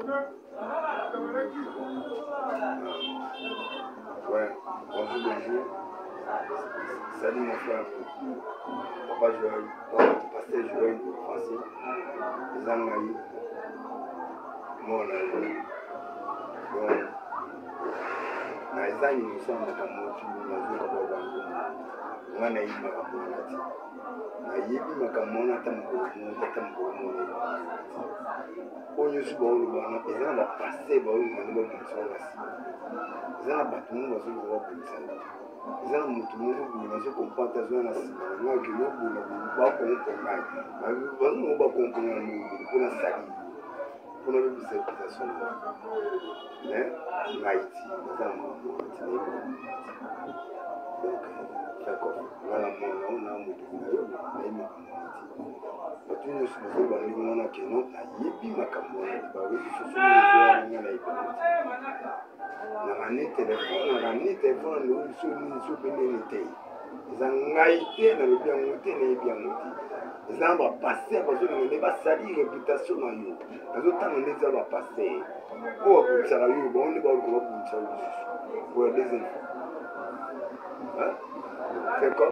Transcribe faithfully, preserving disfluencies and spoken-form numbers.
Ouais, bonjour, bonjour. Salut mon frère. Papa Joël, pasteur Joël, Francis. Les Angaï. Moi, on a eu. Donc, les Angaï, nous sommes dans le monde, nous sommes dans le monde. On a eu ma camonati. Na yebi makamona tambo tambo mona. Onyo su bawo bana ezana ba passer bawo ngani ba mutsola si. Ezana batumu bazo ba kutsana. Ezana mutumu ku na so kompata zona si. Na ke no ku na ba ko ko ngai. Ba ba no ba ko ko na mu ku na sali. Ku na bi se ta so. Ne? Ngaiti ezana mu tsine. Donc d'accord. Voilà mon nom, on a mon tu ne sais pas si on a que non, na yebi makamona, ba we so so na na ipo. Na mane téléphone, na mane téléphone no so ni so bene ni te. Zangaite na lebia ngote na yebia ngote. Zamba passer parce que ne ba sali réputation na yo. Nazo tanga neza ba passer. Ko ko tsara yo bon ni ba ko ko tsara. Pour des infos. Hein? C'est quoi?